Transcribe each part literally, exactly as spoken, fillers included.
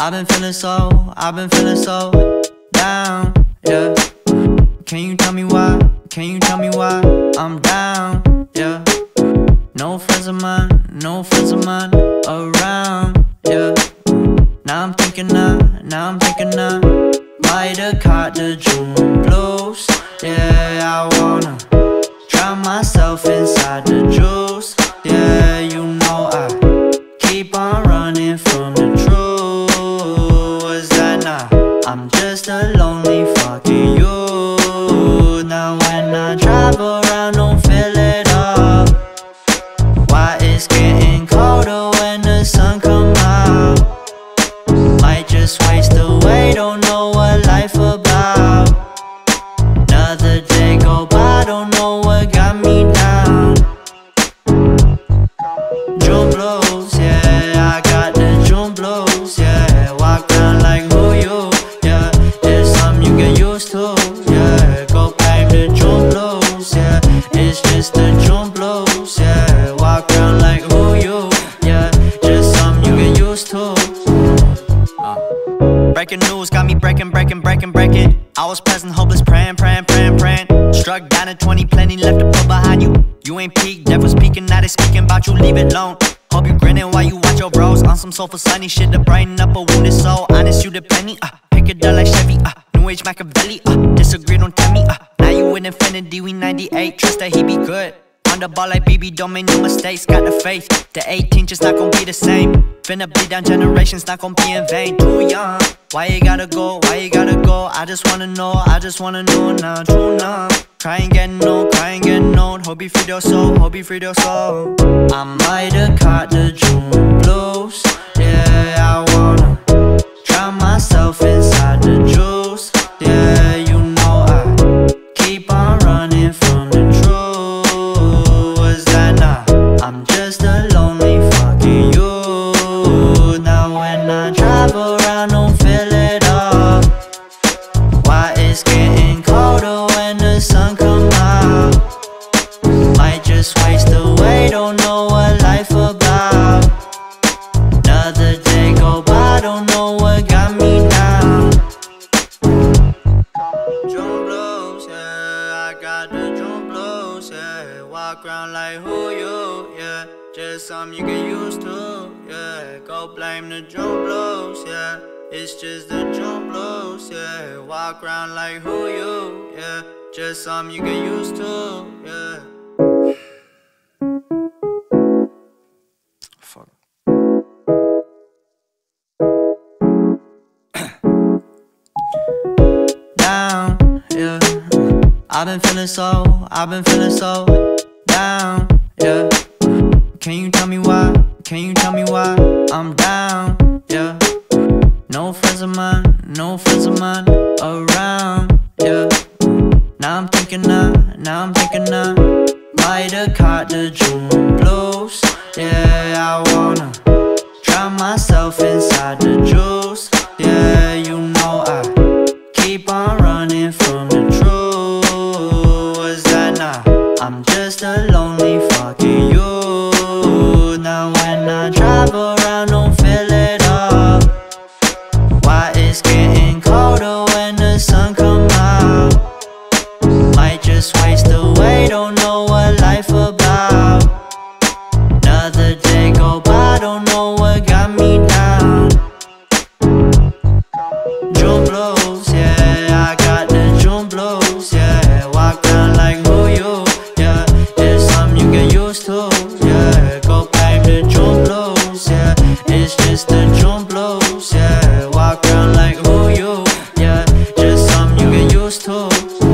I've been feeling so, I've been feeling so down, yeah. Can you tell me why, can you tell me why I'm down, yeah. No friends of mine, no friends of mine around, yeah. Now I'm thinking I, now I'm thinking I might have caught the June blues. Yeah, I wanna drown myself inside the juice. Yeah, you know I keep on running from the truth. Was that not? I'm just a lonely fucking you. Now when I drive around, don't feel it up. Why it's getting colder when the sun come out? Might just waste away, don't know what life about. Another day go by, don't know what got me down. June blues, yeah, I got the June blues, yeah. Walk around like who you, yeah. It's something you get used to, yeah. Go blame the June blues, yeah. It's just the June blues, yeah. Walk around like who you, yeah. Just something you get used to. Breaking news got me breaking, breaking, breaking, breaking. I was present, hopeless, praying, praying, praying, praying. Struck down at twenty, plenty left to put behind you. You ain't peaked, death was speaking, now they speaking about you, leave it alone. Hope you grinning while you watch your bros on some soulful sunny shit to brighten up a wounded soul. Honest, you the penny, uh, pick it up like Chevy, uh, New Age Machiavelli, uh, disagree, don't tell me, uh, now you in infinity, we ninety-eight, trust that he be good. On the ball like B B, don't make no mistakes, got the faith. The eighteen just not gon' be the same. Finna bleed down generations, not gon' be in vain. Too young, why you gotta go, why you gotta go? I just wanna know, I just wanna know now. True numb, crying getting old, crying getting old. Hope you free your soul, hope you free your soul. I might have caught the June blues. Yeah, I wanna drown myself inside the juice. Yeah, you know I keep on running from the truth. I'm just a lonely fucking you. Now when I drive around, don't feel it up. Why it's getting colder when the sun come out? Might just waste away, don't know what life about. Another day go by, don't know what got me down. June blues, yeah, I got the June blues, yeah. Walk around like who you, yeah. Just something you get used to, yeah. Go blame the June blues, yeah. It's just the June blues, yeah. Walk around like who you, yeah. Just something you get used to, yeah. Fuck. Down, yeah. I've been feeling so, I've been feeling so down, yeah. Can you tell me why, can you tell me why I'm down, yeah. No friends of mine, no friends of mine around, yeah. Now I'm thinking I, now I'm thinking I might have caught the June blues. Yeah, I wanna drown myself inside the juice. Yeah, you know I keep on running from the truth. Was that not? I'm just a lonely fucking you. Now when I drive around, don't feel it up. Why it's getting colder when the sun come out? Might just waste away, don't know what life about. Another day go by, don't know what got me down. June blues, yeah, I got the June blues, yeah. Walk around like who you, yeah. It's something you get used to, yeah. Go blame the June blues, yeah. It's just the June blues, yeah. Walk around like who you, yeah. Just something you get used to.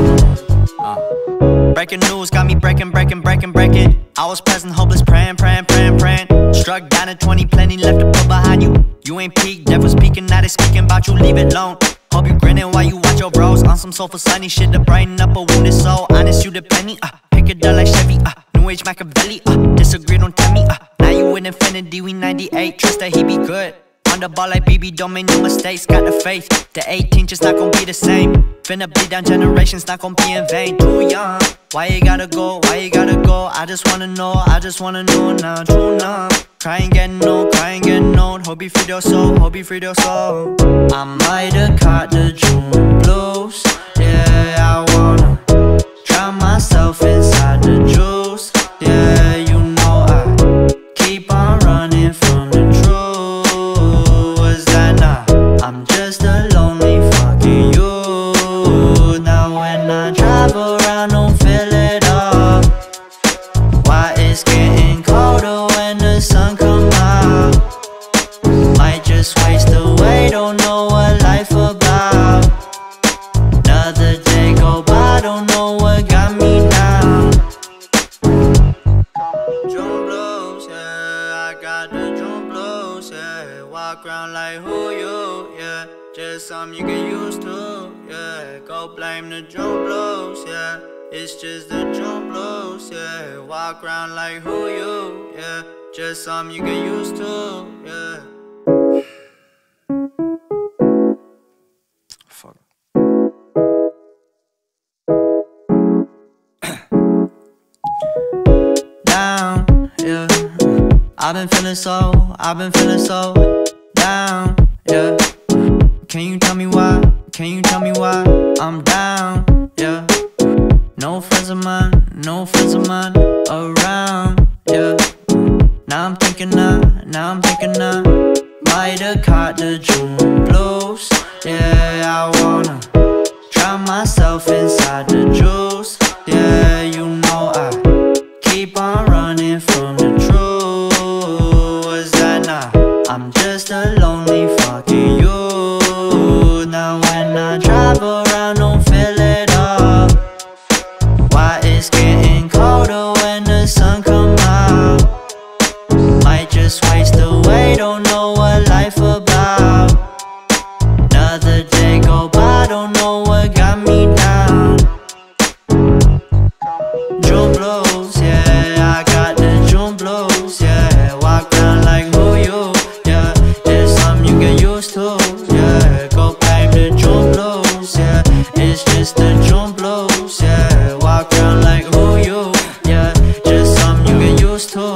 uh. Breaking news got me breaking, breaking, breaking, breaking. I was present, hopeless, praying, praying, praying, praying. Struck down at twenty, plenty left to put behind you. You ain't peaked, death was speaking, now they speaking about you, leave it alone. Hope you grinning while you watch your bros on some soulful sunny shit to brighten up a wounded soul. Honest, you the penny, uh, pick it up like Chevy, uh, New Age Machiavelli, uh, disagree, don't tell me, uh, now you in infinity, we ninety-eight, trust that he be good. On the ball like B B, don't make no mistakes, got the faith. The eighteen just not gon' be the same. Finna bleed down generations, not gon' be in vain. Too young, why you gotta go, why you gotta go? I just wanna know, I just wanna know now. True now. Crying getting old, crying getting old. Hope you free your soul, hope you free your soul. I might have caught the June blues. Yeah, I wanna drown myself inside the juice. Yeah, you know I keep on running from the truth. Was that not? I'm just a lonely fucking youth. Now when I drive around, don't feel it all. Why it's getting colder when the sun come out. Might just waste away, don't know what life about. Another day go by, don't know what got me down. June blues, yeah, I got the June blues, yeah. Walk around like who you, yeah. Just something you get used to, yeah. Go blame the June blues, yeah. It's just the June blues, yeah. Walk around like who you, yeah. Just something you get used to, yeah. Fuck. Down, yeah. I've been feeling so, I've been feeling so down, yeah. Can you tell me why? Can you tell me why I'm down, yeah. No friends of mine, no friends of mine around, yeah. Now I'm thinking I, now I'm thinking I might have caught the June blues. Yeah, I wanna drown myself inside the juice. Yeah, you know I keep on running from the truth. Was that not? I'm just a lonely fucking youth. Now when I drive around, don't feel it all. Why it's getting colder when the sun come out. Might just waste away, don't know what life about. Another day go by, don't know what got me down. June blues, yeah, I got the June blues, yeah. Walk around like who you, yeah. It's something you get used to, yeah. Go blame the June blues, yeah. It's just the June blues, yeah. Walk around like who you, yeah. Just something you get used to.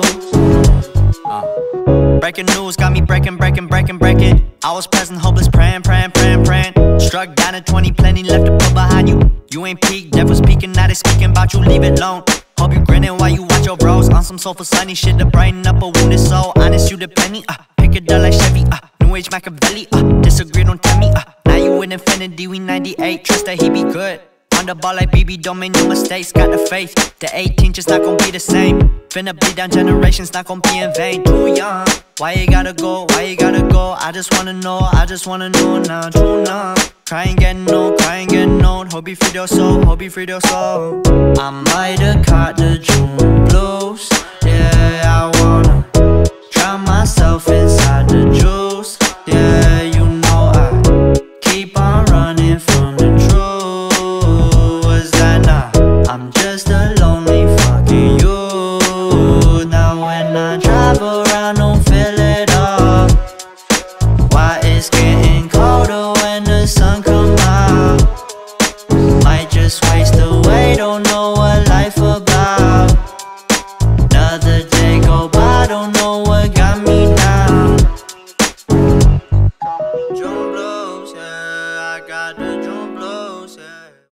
uh. Breaking news got me breaking, breaking, breaking, breaking. I was present, hopeless, praying, praying, praying, praying. Struck down at twenty, plenty left to put behind you. You ain't peaked, devil's speaking, now they speaking about you, leave it alone. Hope you grinning while you watch your bros on some soulful sunny shit to brighten up a wounded soul. Honest, you the penny, uh, pick it up like Chevy, uh, New Age Machiavelli, uh, disagree, don't tell me, uh, now you with infinity, we ninety-eight, trust that he be good. On the ball like B B, don't make no mistakes, got the faith. The eighteen just not gon' be the same. Finna bleed down generations, not gon' be in vain. Too young, why you gotta go, why you gotta go? I just wanna know, I just wanna know now. True now. Crying getting old, crying getting old. Hope you free your soul, hope you free your soul. I might have caught the June blues. Yeah, I wanna drown myself inside the juice. Yeah, you know I keep on running from the truth. Was that not? I'm just a lonely fucking youth. Now when I drive around, don't feel it all. Why it's getting colder when the sun come out. Might just waste away, don't know what life about. Another day go by, don't know what got me down. June blues, yeah, I got the